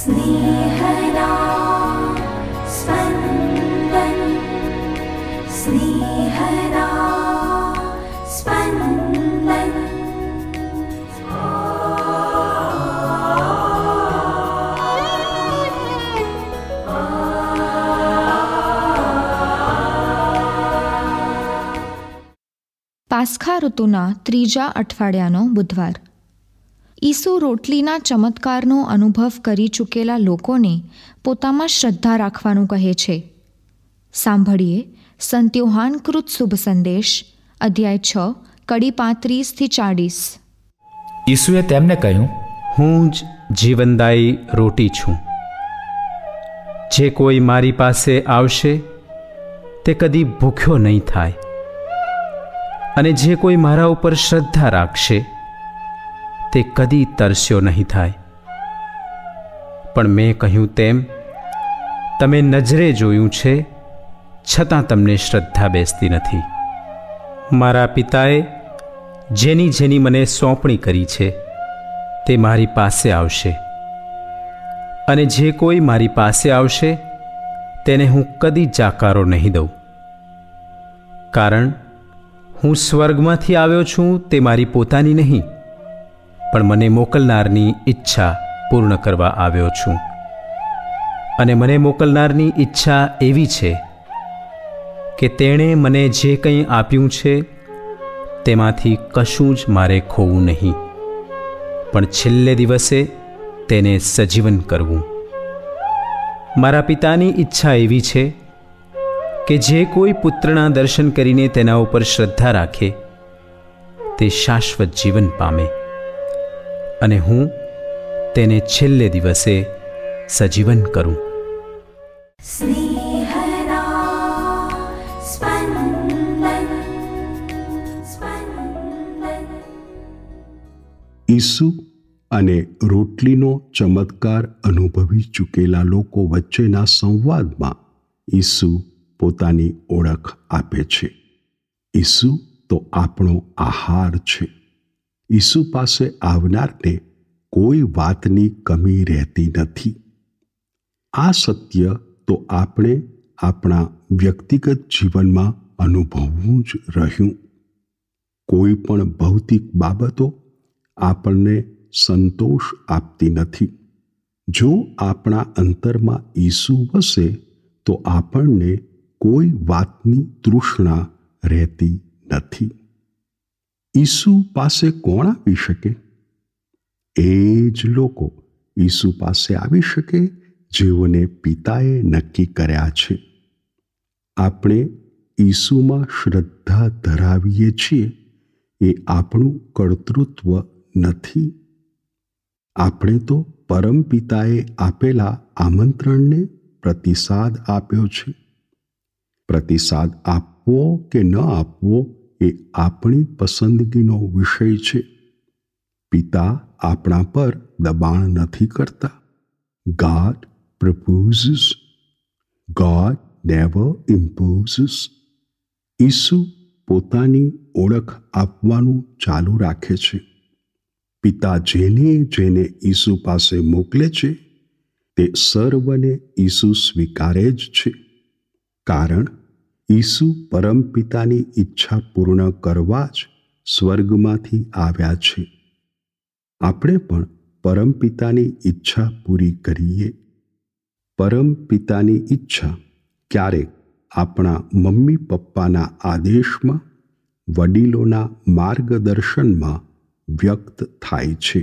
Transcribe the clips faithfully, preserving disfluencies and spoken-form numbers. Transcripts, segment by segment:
स्नेहदा स्पन्दन स्नेहदा स्पन्दन। પાસ્ખા ઋતુના ત્રીજા અઠવાડિયાનો બુધવાર. ઈસુ રોટલીના ચમત્કારનો અનુભવ કરી ચૂકેલા લોકોને પોતામાં શ્રદ્ધા રાખવાનું કહે છે. સાંભળીએ સંત યોહાનકૃત શુભ સંદેશ અધ્યાય છ કડી પાંત્રીસથી ચાળીસ. ઈસુએ તેમને કહ્યું, હું જ જીવનદાયી રોટી છું. જે કોઈ મારી પાસે આવશે તે કદી ભૂખ્યો નહીં થાય, અને જે કોઈ મારા ઉપર શ્રદ્ધા રાખશે તે કદી તરસ્યો નહીં થાય. પણ મેં કહ્યું તેમ, તમે નજરે જોયું છે, છતાં તમને શ્રદ્ધા બેસતી નથી. મારા પિતાએ જેની જેની મને સોંપણી કરી છે તે મારી પાસે આવશે, અને જે કોઈ મારી પાસે આવશે તેને હું કદી જાકારો નહીં દઉં. કારણ હું સ્વર્ગમાંથી આવ્યો છું તે મારી પોતાની નહીં, પણ મને મોકલનારની ઈચ્છા પૂર્ણ કરવા આવ્યો છું. અને મને મોકલનારની ઈચ્છા એવી છે કે તેણે મને જે કંઈ આપ્યું છે તેમાંથી કશું જ મારે ખોવું નહીં, પણ છેલ્લે દિવસે તેને સજીવન કરવું. મારા પિતાની ઈચ્છા એવી છે કે જે કોઈ પુત્રના દર્શન કરીને તેના ઉપર શ્રદ્ધા રાખે તે શાશ્વત જીવન પામે, અને હું તેને છેલ્લે દિવસે સજીવન કરું. સ્નેહदा સ્પन्दન સ્પन्दન. ઈસુ અને રોટલીનો ચમત્કાર અનુભવી ચૂકેલા લોકો વચ્ચેના સંવાદમાં ઈસુ પોતાની ઓળખ આપે છે. ઈસુ તો આપણો આહાર છે. ઈસુ પાસે આવનારને કોઈ વાતની કમી રહેતી નથી. આ સત્ય તો આપણે આપણા વ્યક્તિગત જીવનમાં અનુભવવું જ રહ્યું. કોઈ પણ ભૌતિક બાબતો આપણને સંતોષ આપતી નથી. જો આપણા અંતરમાં ઈસુ વસે તો આપણને કોઈ વાતની તૃષ્ણા રહેતી નથી. ઈસુ પાસે કોણ આવી શકે? એ જ લોકો ઈસુ પાસે આવી શકે જેઓને પિતાએ નક્કી કર્યા છે. આપણે ઈસુમાં શ્રદ્ધા ધરાવીએ છીએ એ આપણું કર્તૃત્વ નથી. આપણે તો પરમપિતાએ આપેલા આમંત્રણને પ્રતિસાદ આપ્યો છે. પ્રતિસાદ આપવો કે ન આપવો એ આપણી પસંદગીનો વિષય છે. પિતા આપણા પર દબાણ નથી કરતા. God proposes. God never imposes. ઈસુ પોતાની ઓળખ આપવાનું ચાલુ રાખે છે. પિતા જેને જેને ઈસુ પાસે મોકલે છે તે સર્વને ઈસુ સ્વીકારે જ છે. કારણ ઈસુ પરમપિતાની ઈચ્છા પૂર્ણ કરવા જ સ્વર્ગમાંથી આવ્યા છે. આપણે પણ પરમપિતાની ઈચ્છા પૂરી કરીએ. પરમપિતાની ઈચ્છા ક્યારેક આપણા મમ્મી પપ્પાના આદેશમાં, વડીલોના માર્ગદર્શનમાં વ્યક્ત થાય છે.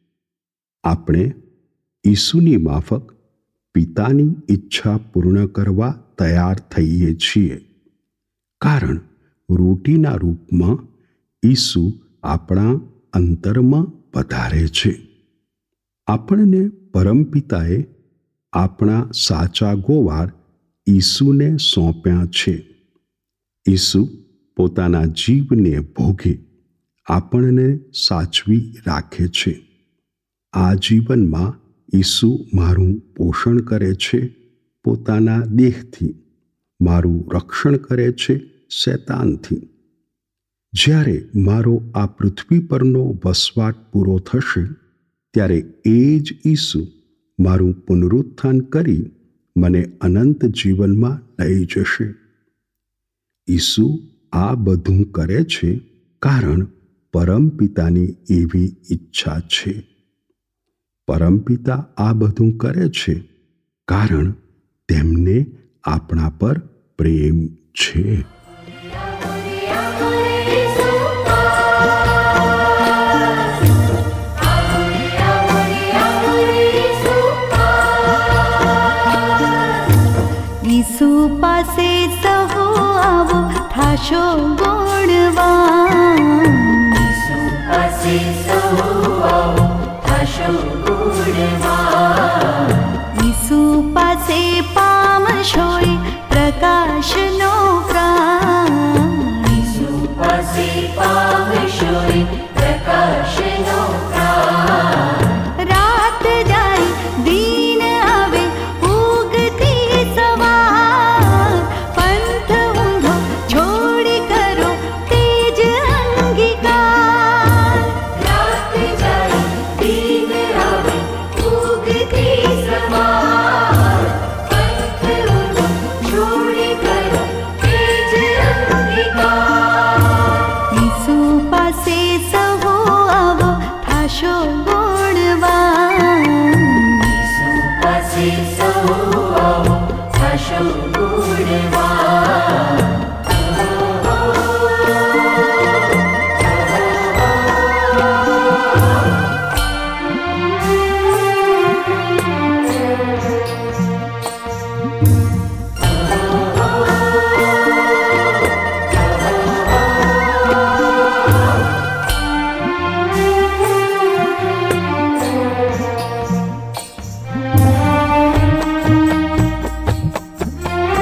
આપણે ઈસુની માફક પિતાની ઈચ્છા પૂર્ણ કરવા તૈયાર થઈએ છીએ. કારણ રોટીના રૂપમાં ઈસુ આપણા અંતરમાં પધારે છે. આપણને પરમપિતાએ આપણા સાચા ગોવાર ઈસુને સોંપ્યા છે. ઈસુ પોતાના જીવને ભોગે આપણને સાચવી રાખે છે. આ જીવનમાં ઈસુ મારું પોષણ કરે છે પોતાના દેહથી, મારું રક્ષણ કરે છે શૈતાનથી. જ્યારે મારો આ પૃથ્વી પરનો વસવાટ પૂરો થશે ત્યારે એ જ ઈસુ મારું પુનરુત્થાન કરી મને અનંત જીવનમાં લઈ જશે. ઈસુ આ બધું કરે છે કારણ પરમપિતાની એવી ઈચ્છા છે. પરમપિતા આ બધું કરે છે કારણ તેમને આપણા પર પ્રેમ છે. ઈસુ પાસે સહો આવો થાશો ગુણવાન. ઈસુ પાસે સહો આવો થાશો ગુણવાન. ઈસુ પાસે પામશોય પ્રકાશનો પ્રાણ. ઈસુ પાસે પામશોય પ્રકાશનો પ્રાણ. રાત જાય દિન આવે ઉગતી સવાર. પંથ ઊંધો છોડી કરો તેજ અંગીકાર. રાત જાય દિન આવે ઉગતી સવાર. પંથ ઊંધો છોડી કરો તેજ અંગીકાર. ઈસુ પાસે સહો આવો થાશો ગુણવાન. ઈસુ પાસે સહો આવો થાશો ગુણવાન. ઈસુ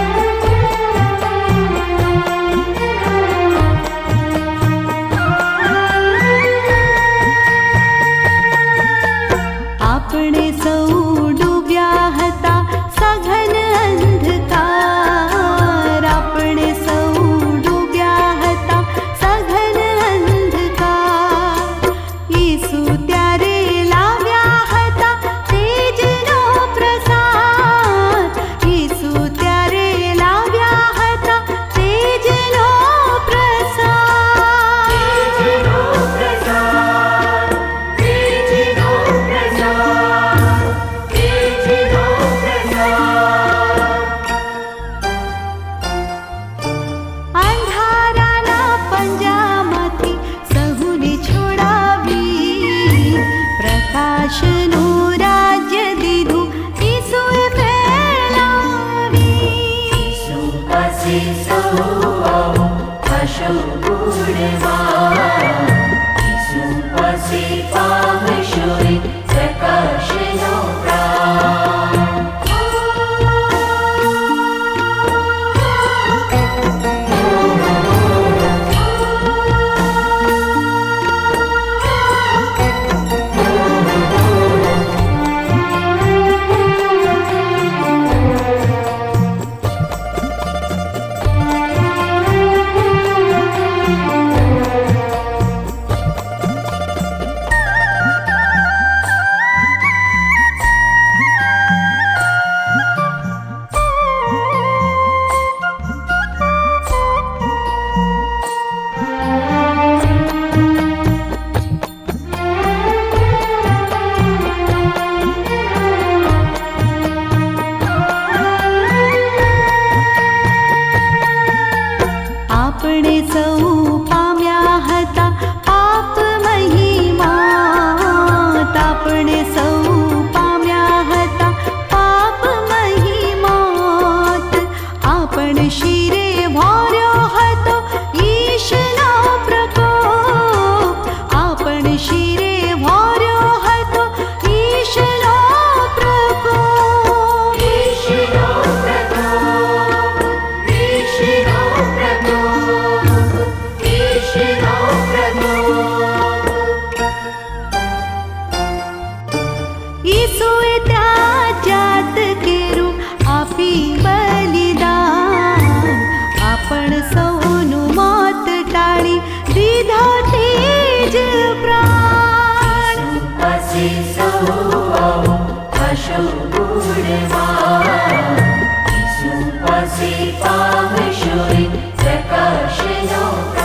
ઉડવા ઈસુ પાસે પામશો પ્રકાશનો